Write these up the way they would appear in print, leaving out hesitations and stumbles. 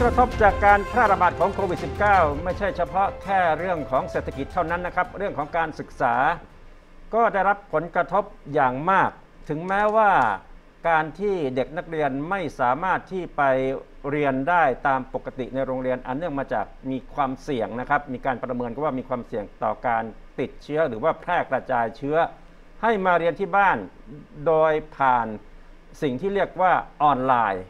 กระทบจากการแพร่ระบาดของโควิด -19 ไม่ใช่เฉพาะแค่เรื่องของเศรษฐกิจเท่านั้นนะครับเรื่องของการศึกษาก็ได้รับผลกระทบอย่างมากถึงแม้ว่าการที่เด็กนักเรียนไม่สามารถที่ไปเรียนได้ตามปกติในโรงเรียนอันเนื่องมาจากมีความเสี่ยงนะครับมีการประเมินก็ว่ามีความเสี่ยงต่อการติดเชื้อหรือว่าแพร่กระจายเชื้อให้มาเรียนที่บ้านโดยผ่านสิ่งที่เรียกว่าออนไลน์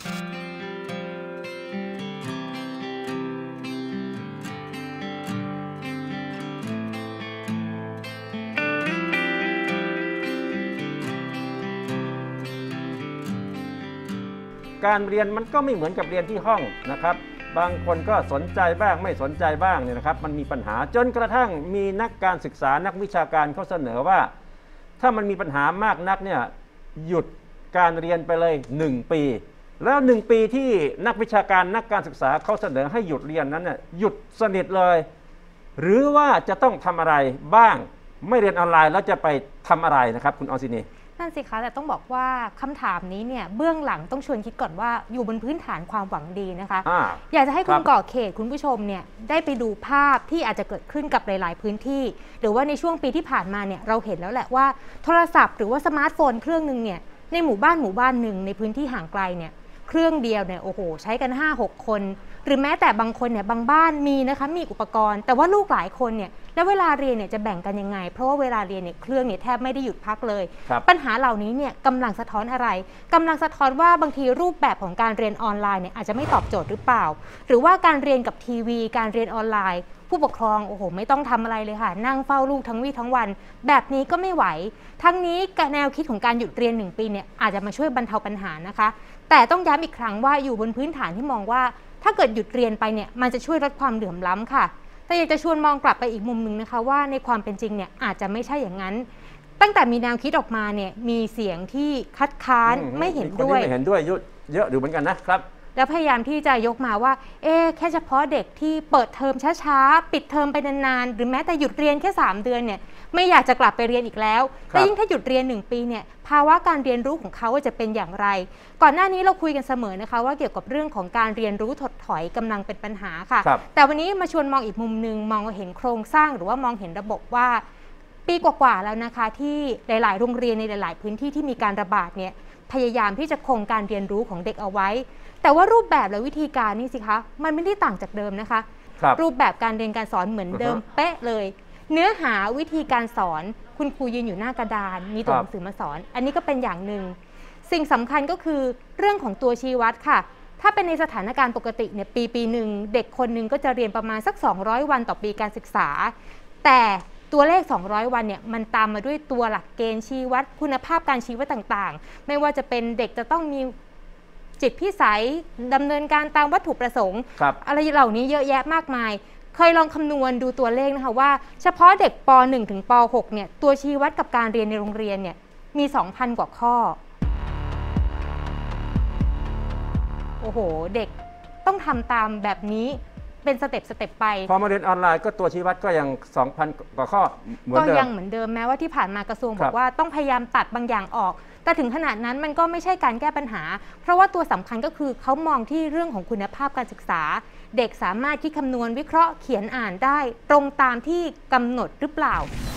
การเรียนมันก็ไม่เหมือนกับเรียนที่ห้องนะครับบางคนก็สนใจบ้างไม่สนใจบ้างเนี่ยนะครับมันมีปัญหาจนกระทั่งมีนักการศึกษานักวิชาการเขาเสนอว่าถ้ามันมีปัญหามากนักเนี่ยหยุดการเรียนไปเลย1 ปีแล้ว1 ปีที่นักวิชาการนักการศึกษาเขาเสนอให้หยุดเรียนนั้นเนี่ยหยุดสนิทเลยหรือว่าจะต้องทำอะไรบ้างไม่เรียนออนไลน์แล้วจะไปทำอะไรนะครับคุณออสินีนั่นสิคะแต่ต้องบอกว่าคำถามนี้เนี่ยเบื้องหลังต้องชวนคิดก่อนว่าอยู่บนพื้นฐานความหวังดีนะคะอยากจะให้คุณก่อเขตคุณผู้ชมเนี่ยได้ไปดูภาพที่อาจจะเกิดขึ้นกับหลายๆพื้นที่หรือว่าในช่วงปีที่ผ่านมาเนี่ยเราเห็นแล้วแหละว่าโทรศัพท์หรือว่าสมาร์ทโฟนเครื่องนึงเนี่ยในหมู่บ้านหนึ่งในพื้นที่ห่างไกลเนี่ยเครื่องเดียวเนี่ยโอ้โหใช้กัน 5-6 คนหรือแม้แต่บางคนเนี่ยบางบ้านมีนะคะมีอุปกรณ์แต่ว่าลูกหลายคนเนี่ยแล้วเวลาเรียนเนี่ยจะแบ่งกันยังไงเพราะว่าเวลาเรียนเนี่ยเครื่องเนี่ยแทบไม่ได้หยุดพักเลยปัญหาเหล่านี้เนี่ยกำลังสะท้อนอะไรกำลังสะท้อนว่าบางทีรูปแบบของการเรียนออนไลน์เนี่ยอาจจะไม่ตอบโจทย์หรือเปล่าหรือว่าการเรียนกับทีวีการเรียนออนไลน์ผู้ปกครองโอ้โหไม่ต้องทำอะไรเลยค่ะนั่งเฝ้าลูกทั้งวี่ทั้งวันแบบนี้ก็ไม่ไหวทั้งนี้แนวคิดของการหยุดเรียน1 ปีเนี่ยอาจจะมาช่วยบรรเทาปัญหานะคะแต่ต้องย้ำอีกครั้งว่าอยู่บนพื้นฐานที่มองว่าถ้าเกิดหยุดเรียนไปเนี่ยมันจะช่วยลดความเหลื่อมล้ำค่ะแต่อยากจะชวนมองกลับไปอีกมุมหนึ่งนะคะว่าในความเป็นจริงเนี่ยอาจจะไม่ใช่อย่างนั้นตั้งแต่มีแนวคิดออกมาเนี่ยมีเสียงที่คัดค้านไม่เห็นด้วยไม่เห็นด้วยเยอะอยู่เหมือนกันนะครับแล้วพยายามที่จะยกมาว่าแค่เฉพาะเด็กที่เปิดเทอมช้าๆปิดเทอมไปนานๆหรือแม้แต่หยุดเรียนแค่3 เดือนเนี่ยไม่อยากจะกลับไปเรียนอีกแล้วแต่ยิ่งถ้าหยุดเรียน1 ปีเนี่ยภาวะการเรียนรู้ของเขาจะเป็นอย่างไรก่อนหน้านี้เราคุยกันเสมอนะคะว่าเกี่ยวกับเรื่องของการเรียนรู้ถดถอยกำลังเป็นปัญหาค่ะแต่วันนี้มาชวนมองอีกมุมนึงมองเห็นโครงสร้างหรือว่ามองเห็นระบบว่าปีกว่าๆแล้วนะคะที่หลายๆโรงเรียนในหลายๆพื้นที่ที่มีการระบาดเนี่ยพยายามที่จะคงการเรียนรู้ของเด็กเอาไว้แต่ว่ารูปแบบและวิธีการนี่สิคะมันไม่ได้ต่างจากเดิมนะคะรูปแบบการเรียนการสอนเหมือนเดิมเป๊ะเลยเนื้อหาวิธีการสอนคุณครูยืนอยู่หน้ากระดานมีตัวหนังสือมาสอนอันนี้ก็เป็นอย่างหนึ่งสิ่งสำคัญก็คือเรื่องของตัวชี้วัดค่ะถ้าเป็นในสถานการณ์ปกติเนี่ยปีหนึ่งเด็กคนหนึ่งก็จะเรียนประมาณสัก200 วันต่อปีการศึกษาแต่ตัวเลข200 วันเนี่ยมันตามมาด้วยตัวหลักเกณฑ์ชี้วัดคุณภาพการชี้วัดต่างๆไม่ว่าจะเป็นเด็กจะต้องมีจิตพิสัยดำเนินการตามวัตถุประสงค์อะไรเหล่านี้เยอะแยะมากมายเคยลองคำนวณดูตัวเลขนะคะว่าเฉพาะเด็กป .1 ถึงป .6 เนี่ยตัวชี้วัดกับการเรียนในโรงเรียนเนี่ยมี 2,000 กว่าข้อโอ้โหเด็กต้องทำตามแบบนี้เป็นสเต็ปไปพอมาเรียนออนไลน์ก็ตัวชี้วัดก็ยัง 2,000 กว่าข้อเหมือนเดิมก็ยังเหมือนเดิมแม้ว่าที่ผ่านมากระทรวงบอกว่าต้องพยายามตัดบางอย่างออกแต่ถึงขนาดนั้นมันก็ไม่ใช่การแก้ปัญหาเพราะว่าตัวสำคัญก็คือเขามองที่เรื่องของคุณภาพการศึกษาเด็กสามารถคิดคำนวณวิเคราะห์เขียนอ่านได้ตรงตามที่กำหนดหรือเปล่า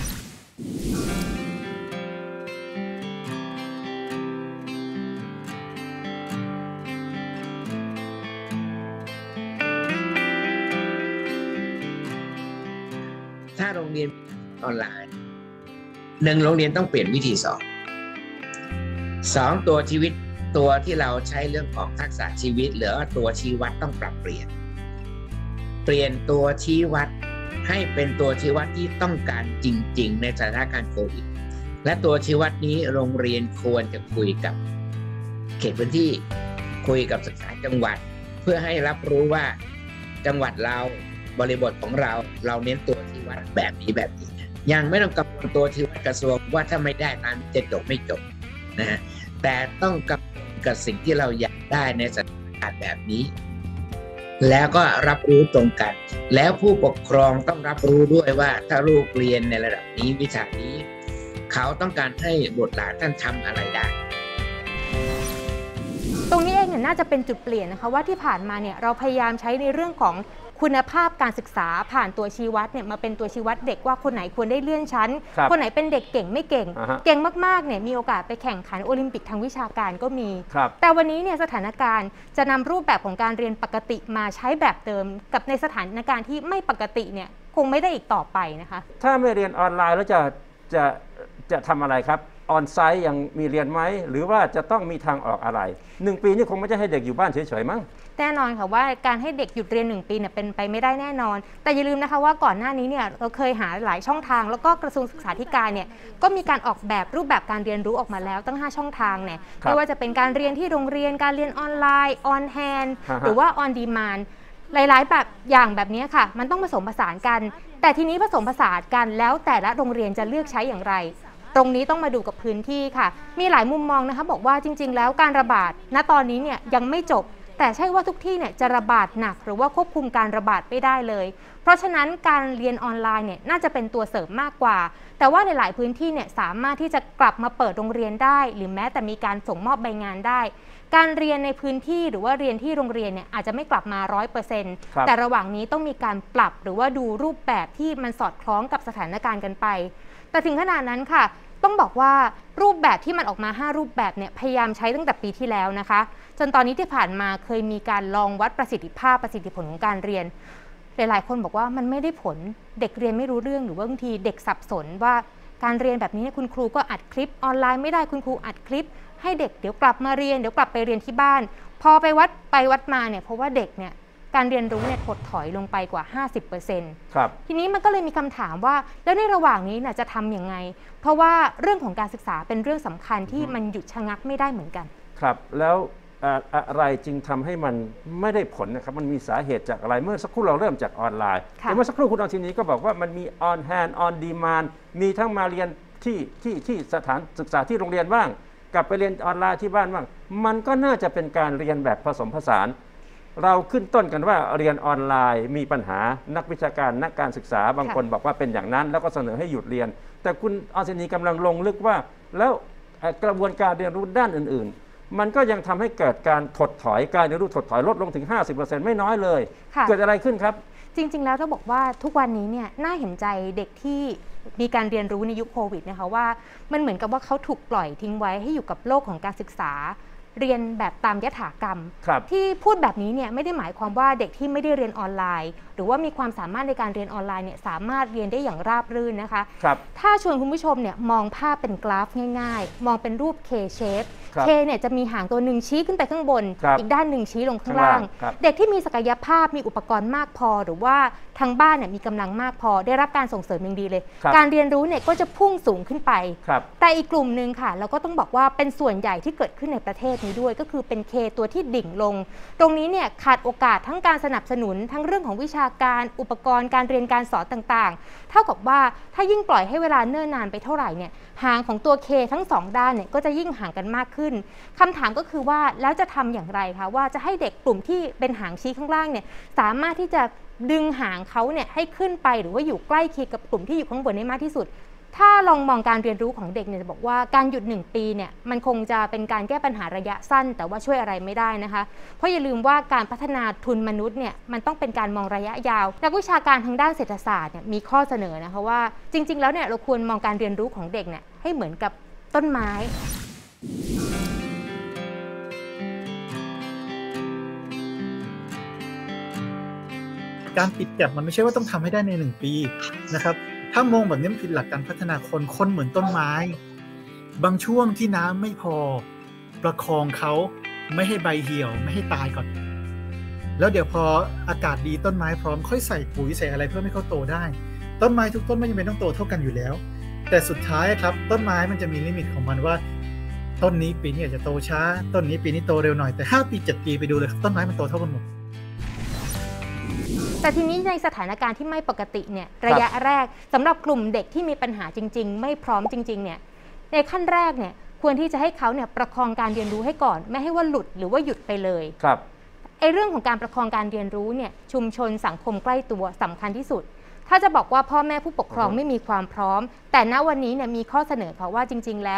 ถ้าโรงเรียนออนไลน์1 โรงเรียนต้องเปลี่ยนวิธีสอน2 ตัวชีวิตตัวที่เราใช้เรื่องของทักษะชีวิตหรือว่าตัวชี้วัดต้องปรับเปลี่ยนตัวชี้วัดให้เป็นตัวชี้วัดที่ต้องการจริงๆในสถานการณ์โควิดและตัวชี้วัดนี้โรงเรียนควรจะคุยกับเขตพื้นที่คุยกับศึกษาจังหวัดเพื่อให้รับรู้ว่าจังหวัดเราบริบทของเราเน้นตัวชี้วัดแบบนี้ยังไม่ต้องกังวลตัวชี้วัดกระทรวงว่าถ้าไม่ได้ตามจะจบไม่จบนะฮะแต่ต้องกังวลกับสิ่งที่เราอยากได้ในสถานการณ์แบบนี้แล้วก็รับรู้ตรงกันแล้วผู้ปกครองต้องรับรู้ด้วยว่าถ้าลูกเรียนในระดับนี้วิชานี้เขาต้องการให้บุตรหลานท่านทำอะไรได้ตรงนี้เองน่าจะเป็นจุดเปลี่ยนนะคะว่าที่ผ่านมาเนี่ยเราพยายามใช้ในเรื่องของคุณภาพการศึกษาผ่านตัวชี้วัดเนี่ยมาเป็นตัวชี้วัดเด็กว่าคนไหนควรได้เลื่อนชั้นคนไหนเป็นเด็กเก่งไม่เก่งเก่งมากๆเนี่ยมีโอกาสไปแข่งขันโอลิมปิกทางวิชาการก็มีแต่วันนี้เนี่ยสถานการณ์จะนำรูปแบบของการเรียนปกติมาใช้แบบเดิมกับในสถานการณ์ที่ไม่ปกติเนี่ยคงไม่ได้อีกต่อไปนะคะถ้าไม่เรียนออนไลน์แล้วจะทำอะไรครับออนไซต์ยังมีเรียนไหมหรือว่าจะต้องมีทางออกอะไร1 ปีนี่คงไม่ใช่ให้เด็กอยู่บ้านเฉยๆมั้งแน่นอนค่ะว่าการให้เด็กหยุดเรียน1 ปีเนี่ยเป็นไปไม่ได้แน่นอนแต่อย่าลืมนะคะว่าก่อนหน้านี้เนี่ยเราเคยหาหลายช่องทางแล้วก็กระทรวงศึกษาธิการเนี่ยก็มีการออกแบบรูปแบบการเรียนรู้ออกมาแล้วตั้ง5 ช่องทางเนี่ยไม่ว่าจะเป็นการเรียนที่โรงเรียนการเรียนออนไลน์ออนแฮนด์หรือว่าออนดีมานด์หลายๆแบบอย่างแบบนี้ค่ะมันต้องผสมผสานกันแต่ทีนี้ผสมผสานกันแล้วแต่ละโรงเรียนจะเลือกใช้อย่างไรตรงนี้ต้องมาดูกับพื้นที่ค่ะมีหลายมุมมองนะคะบอกว่าจริงๆแล้วการระบาดณตอนนี้เนี่ยยังไม่จบแต่ใช่ว่าทุกที่เนี่ยจะระบาดหนักหรือว่าควบคุมการระบาดไม่ได้เลยเพราะฉะนั้นการเรียนออนไลน์เนี่ยน่าจะเป็นตัวเสริมมากกว่าแต่ว่าในหลายพื้นที่เนี่ยสามารถที่จะกลับมาเปิดโรงเรียนได้หรือแม้แต่มีการส่งมอบใบงานได้การเรียนในพื้นที่หรือว่าเรียนที่โรงเรียนเนี่ยอาจจะไม่กลับมา 100% แต่ระหว่างนี้ต้องมีการปรับหรือว่าดูรูปแบบที่มันสอดคล้องกับสถานการณ์กันไปแต่ถึงขนาดนั้นค่ะต้องบอกว่ารูปแบบที่มันออกมา5 รูปแบบเนี่ยพยายามใช้ตั้งแต่ปีที่แล้วนะคะจนตอนนี้ที่ผ่านมาเคยมีการลองวัดประสิทธิภาพประสิทธิผลของการเรียนหลายๆคนบอกว่ามันไม่ได้ผลเด็กเรียนไม่รู้เรื่องหรือว่าบางทีเด็กสับสนว่าการเรียนแบบนี้คุณครูก็อัดคลิปออนไลน์ไม่ได้คุณครูอัดคลิปให้เด็กเดี๋ยวกลับมาเรียนเดี๋ยวกลับไปเรียนที่บ้านพอไปวัดมาเนี่ยเพราะว่าเด็กเนี่ยการเรียนรู้เนี่ยถดถอยลงไปกว่า 50% ครับทีนี้มันก็เลยมีคำถามว่าแล้วในระหว่างนี้น่ะจะทำยังไงเพราะว่าเรื่องของการศึกษาเป็นเรื่องสำคัญที่มันหยุดชะงักไม่ได้เหมือนกันครับแล้วอะไรจึงทำให้มันไม่ได้ผลนะครับมันมีสาเหตุจากอะไรเมื่อสักครู่เราเริ่มจากออนไลน์แต่เมื่อสักครู่คุณออนทีนี้ก็บอกว่ามันมีออนแฮนด์ออนดีมานด์มีทั้งมาเรียนที่สถานศึกษาที่โรงเรียนบ้างกลับไปเรียนออนไลน์ที่บ้านบ้างมันก็น่าจะเป็นการเรียนแบบผสมผสานเราขึ้นต้นกันว่าเรียนออนไลน์มีปัญหานักวิชาการนักการศึกษาบางคนบอกว่าเป็นอย่างนั้นแล้วก็เสนอให้หยุดเรียนแต่คุณออนซินีกำลังลงลึกว่าแล้วกระบวนการเรียนรู้ด้านอื่นๆมันก็ยังทำให้เกิดการถดถอยการเรียนรู้ถดถอยลดลงถึง 50% ไม่น้อยเลยเกิดอะไรขึ้นครับจริงๆแล้วต้องบอกว่าทุกวันนี้เนี่ยน่าเห็นใจเด็กที่มีการเรียนรู้ในยุคโควิดนะคะว่ามันเหมือนกับว่าเขาถูกปล่อยทิ้งไว้ให้อยู่กับโลกของการศึกษาเรียนแบบตามยถากรรมที่พูดแบบนี้เนี่ยไม่ได้หมายความว่าเด็กที่ไม่ได้เรียนออนไลน์หรือว่ามีความสามารถในการเรียนออนไลน์เนี่ยสามารถเรียนได้อย่างราบรื่นนะคะถ้าชวนคุณผู้ชมเนี่ยมองภาพเป็นกราฟง่ายๆมองเป็นรูป K shape K เนี่ยจะมีหางตัวหนึ่งชี้ขึ้นไปข้างบนอีกด้านหนึ่งชี้ลงข้างล่างเด็กที่มีศักยภาพมีอุปกรณ์มากพอหรือว่าทางบ้านเนี่ยมีกำลังมากพอได้รับการส่งเสริมอย่างดีเลยการเรียนรู้เนี่ยก็จะพุ่งสูงขึ้นไปแต่อีกกลุ่มหนึ่งค่ะเราก็ต้องบอกว่าเป็นส่วนใหญ่ที่เกิดขึ้นในประเทศนี้ด้วยก็คือเป็น K ตัวที่ดิ่งลงตรงนี้เนี่ยขาดโอกาสทั้งการสนับสนุนทั้งเรื่องของวิชาการอุปกรณ์การเรียนการสอนต่างๆเท่ากับว่าถ้ายิ่งปล่อยให้เวลาเนิ่นนานไปเท่าไหร่เนี่ยหางของตัว K ทั้ง2ด้านเนี่ยก็จะยิ่งห่างกันมากขึ้นคำถามก็คือว่าแล้วจะทำอย่างไรคะว่าจะให้เด็กกลุ่มที่เป็นหางชี้ข้างล่างเนี่ยสามารถที่จะดึงหางเขาเนี่ยให้ขึ้นไปหรือว่าอยู่ใกล้เคียงกับกลุ่มที่อยู่ข้างบนได้มากที่สุดถ้าลองมองการเรียนรู้ของเด็กเนี่ยจะบอกว่าการหยุด1 ปีเนี่ยมันคงจะเป็นการแก้ปัญหาระยะสั้นแต่ว่าช่วยอะไรไม่ได้นะคะเพราะอย่าลืมว่าการพัฒนาทุนมนุษย์เนี่ยมันต้องเป็นการมองระยะยาวนักวิชาการทางด้านเศรษฐศาสตร์เนี่ยมีข้อเสนอนะคะว่าจริงๆแล้วเนี่ยเราควรมองการเรียนรู้ของเด็กเนี่ยให้เหมือนกับต้นไม้การปิดแก็ปมันไม่ใช่ว่าต้องทำให้ได้ใน1 ปีนะครับถ้ามองแบบนี้มันผิดหลักการพัฒนาคนเหมือนต้นไม้บางช่วงที่น้ำไม่พอประคองเขาไม่ให้ใบเหี่ยวไม่ให้ตายก่อนแล้วเดี๋ยวพออากาศดีต้นไม้พร้อมค่อยใส่ปุ๋ยใส่อะไรเพื่อให้เขาโตได้ต้นไม้ทุกต้นไม่จำเป็นต้องโตเท่ากันอยู่แล้วแต่สุดท้ายครับต้นไม้มันจะมีลิมิตของมันว่าต้นนี้ปีนี้อาจจะโตช้าต้นนี้ปีนี้โตเร็วหน่อยแต่5 ปี 7 ปีไปดูเลยต้นไม้มันโตเท่ากันหมดแต่ทีนี้ในสถานการณ์ที่ไม่ปกติเนี่ยระยะแรกสำหรับกลุ่มเด็กที่มีปัญหาจริงๆไม่พร้อมจริงๆเนี่ยในขั้นแรกเนี่ยควรที่จะให้เขาเนี่ยประคองการเรียนรู้ให้ก่อนไม่ให้ว่าหลุดหรือว่าหยุดไปเลยครับไอ้เรื่องของการประคองการเรียนรู้เนี่ยชุมชนสังคมใกล้ตัวสำคัญที่สุดถ้าจะบอกว่าพ่อแม่ผู้ปกครองไม่มีความพร้อมแต่ณวันนี้เนี่ยมีข้อเสนอค่ะว่าจริงๆแล้ว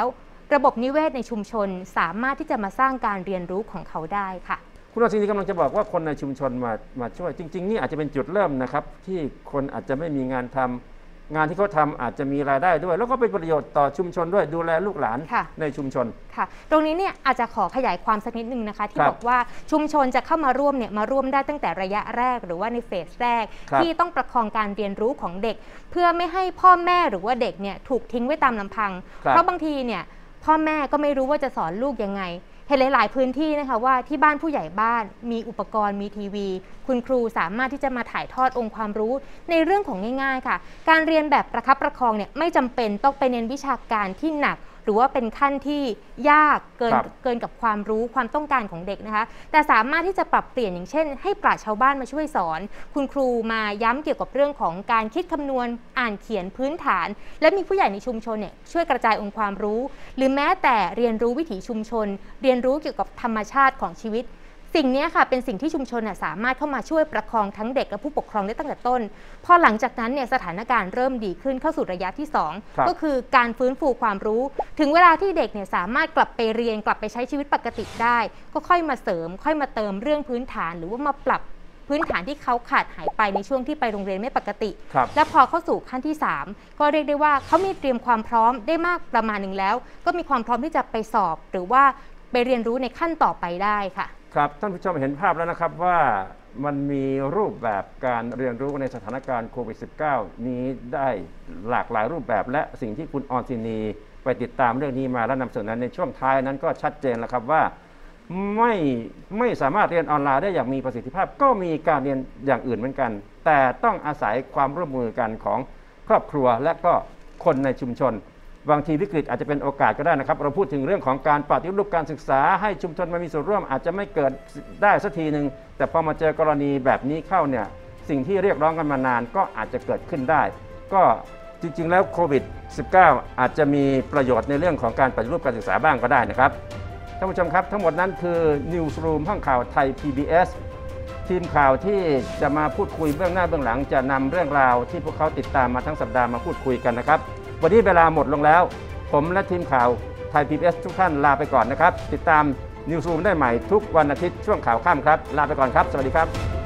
ระบบนิเวศในชุมชนสามารถที่จะมาสร้างการเรียนรู้ของเขาได้ค่ะคุณอาชีนีกำลังจะบอกว่าคนในชุมชนมาช่วยจริงๆนี่อาจจะเป็นจุดเริ่มนะครับที่คนอาจจะไม่มีงานทำงานที่เขาทำอาจจะมีรายได้ด้วยแล้วก็เป็นประโยชน์ต่อชุมชนด้วยดูแลลูกหลานในชุมชนค่ะตรงนี้เนี่ยอาจจะขอขยายความสักนิดนึงนะคะที่บอกว่าชุมชนจะเข้ามาร่วมเนี่ยมาร่วมได้ตั้งแต่ระยะแรกหรือว่าในเฟสแรกที่ต้องประคองการเรียนรู้ของเด็กเพื่อไม่ให้พ่อแม่หรือว่าเด็กเนี่ยถูกทิ้งไว้ตามลำพังเพราะบางทีเนี่ยพ่อแม่ก็ไม่รู้ว่าจะสอนลูกยังไงเห็นหลายๆพื้นที่นะคะว่าที่บ้านผู้ใหญ่บ้านมีอุปกรณ์มีทีวีคุณครูสามารถที่จะมาถ่ายทอดองค์ความรู้ในเรื่องของง่ายๆค่ะการเรียนแบบประคับประคองเนี่ยไม่จำเป็นต้องไปเน้นวิชาการที่หนักหรือว่าเป็นขั้นที่ยากเกินกับความรู้ความต้องการของเด็กนะคะแต่สามารถที่จะปรับเปลี่ยนอย่างเช่นให้ปราชญ์ชาวบ้านมาช่วยสอนคุณครูมาย้ำเกี่ยวกับเรื่องของการคิดคำนวณอ่านเขียนพื้นฐานและมีผู้ใหญ่ในชุมชนเนี่ยช่วยกระจายองค์ความรู้หรือแม้แต่เรียนรู้วิถีชุมชนเรียนรู้เกี่ยวกับธรรมชาติของชีวิตสิ่งนี้ค่ะเป็นสิ่งที่ชุมชนสามารถเข้ามาช่วยประคองทั้งเด็กและผู้ปกครองได้ตั้งแต่ต้นพอหลังจากนั้นเนี่ยสถานการณ์เริ่มดีขึ้นเข้าสู่ระยะที่2ก็คือการฟื้นฟูความรู้ถึงเวลาที่เด็กเนี่ยสามารถกลับไปเรียนกลับไปใช้ชีวิตปกติได้ก็ค่อยมาเสริมค่อยมาเติมเรื่องพื้นฐานหรือว่ามาปรับพื้นฐานที่เขาขาดหายไปในช่วงที่ไปโรงเรียนไม่ปกติและพอเข้าสู่ขั้นที่3ก็เรียกได้ว่าเขามีเตรียมความพร้อมได้มากประมาณหนึ่งแล้วก็มีความพร้อมที่จะไปสอบหรือว่าไปเรียนรู้ในขั้นต่อไปได้ค่ะครับท่านผู้ชมเห็นภาพแล้วนะครับว่ามันมีรูปแบบการเรียนรู้ในสถานการณ์โควิด -19 นี้ได้หลากหลายรูปแบบและสิ่งที่คุณออนซินีไปติดตามเรื่องนี้มาและนำเสนอในช่วงท้ายนั้นก็ชัดเจนแล้วครับว่าไม่สามารถเรียนออนไลน์ได้อย่างมีประสิทธิภาพก็มีการเรียนอย่างอื่นเหมือนกันแต่ต้องอาศัยความร่วมมือกันของครอบครัวและก็คนในชุมชนบางทีวิกฤตอาจจะเป็นโอกาสก็ได้นะครับเราพูดถึงเรื่องของการปฏิรูปการศึกษาให้ชุมชนมามีส่วนร่วมอาจจะไม่เกิดได้สักทีหนึ่งแต่พอมาเจอกรณีแบบนี้เข้าเนี่ยสิ่งที่เรียกร้องกันมานานก็อาจจะเกิดขึ้นได้ก็จริงๆแล้วโควิด -19 อาจจะมีประโยชน์ในเรื่องของการปฏิรูปการศึกษาบ้างก็ได้นะครับท่านผู้ชมครับทั้งหมดนั้นคือ Newsroom ห้องข่าวไทย PBS ทีมข่าวที่จะมาพูดคุยเบื้องหน้าเบื้องหลังจะนำเรื่องราวที่พวกเขาติดตามมาทั้งสัปดาห์มาพูดคุยกันนะครับวันนี้เวลาหมดลงแล้วผมและทีมข่าวไทย PBS ทุกท่านลาไปก่อนนะครับติดตาม Newsroom ได้ใหม่ทุกวันอาทิตย์ช่วงข่าวค่ำครับลาไปก่อนครับสวัสดีครับ